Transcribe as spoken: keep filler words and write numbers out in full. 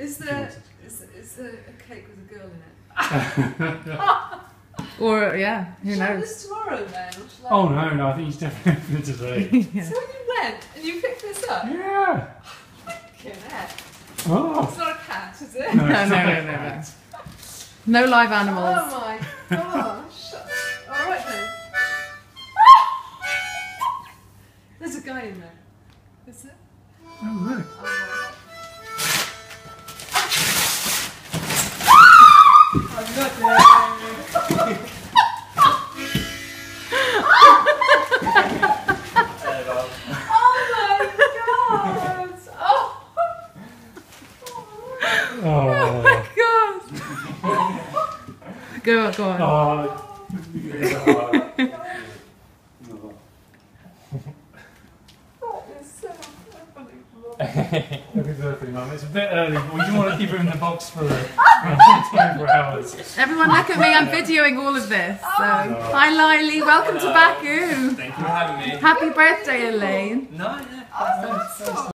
Is there is, is there a cake with a girl in it? Or yeah, who shall knows? I this tomorrow then? Or shall I... Oh no, no, I think he's definitely for today. Yeah. So when you went and you picked this up? Yeah. Fucking heck. Oh. It's not a cat, is it? No, No, it's no, not no, a no, cat. No live animals. Oh my gosh. Alright then. There's a guy in there. Is there? Oh look. Oh, I'm not there. Oh. Oh my god! Go on, go on. Oh. Happy birthday, Mum. It's a bit early, but we do want to keep him in the box for twenty-four hours. Everyone look at me, I'm videoing all of this. So. Hi Lily, welcome to Baku. Thank you for having me. Happy birthday, Elaine. No, yeah.